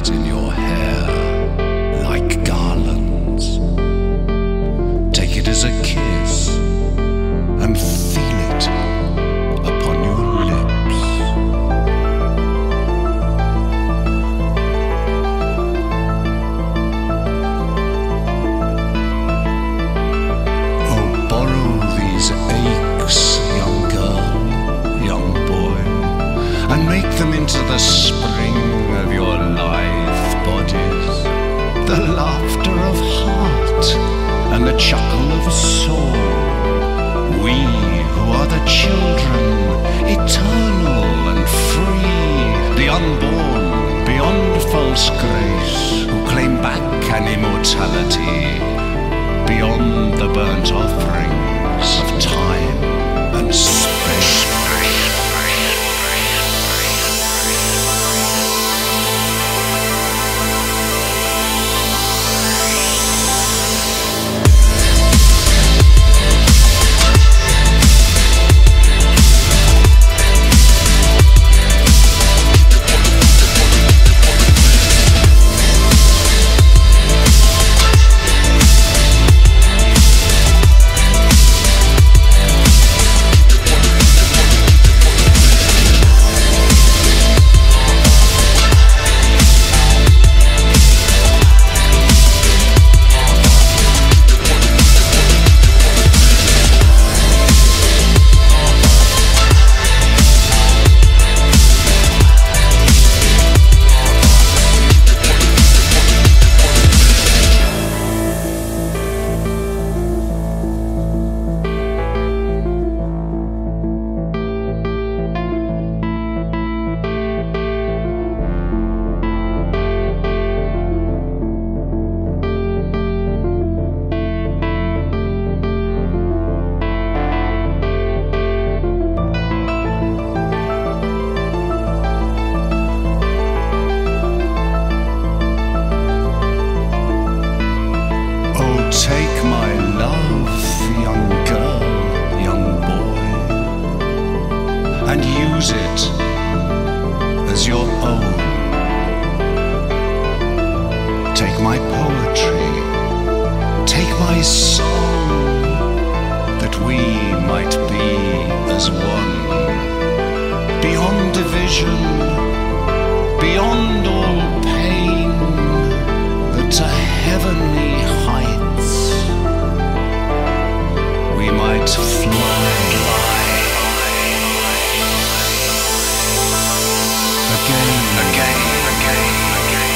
flowers in your hair like garlands. Take it as a kiss and feel it upon your lips. Oh, borrow these aches, young girl, young boy, and make them into the spring of your lithe bodies, the laughter of heart and the chuckle of soul. We who are the children, eternal and free, the unborn beyond false grace, who claim back an immortality beyond the burnt offerings of time and space. Take my love, young girl, young boy, and use it as your own. Take my poetry, take my song, that we might be as one. Beyond division, beyond all pain, that to heavenly heights we might fly again, again, again, again,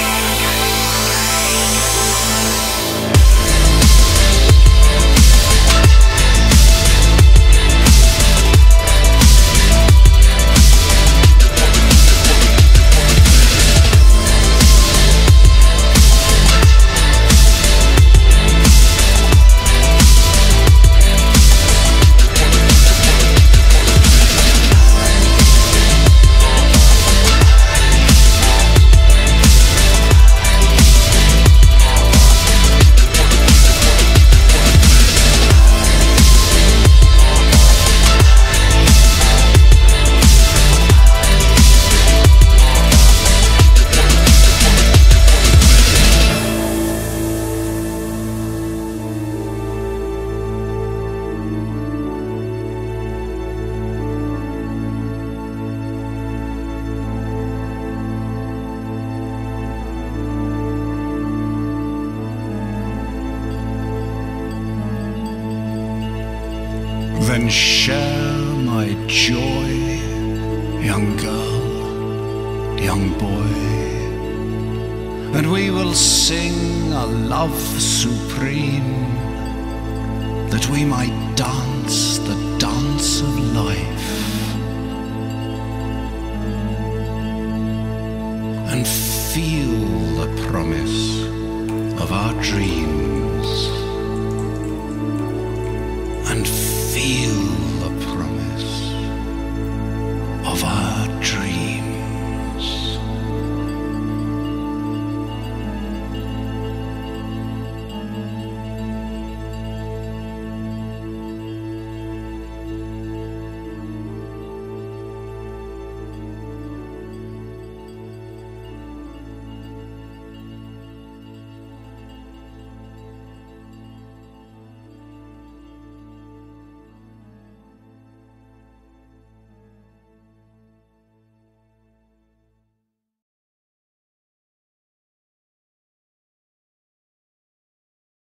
then share my joy, young girl, young boy, and we will sing a love supreme, that we might dance the dance of life and feel the promise of our dreams.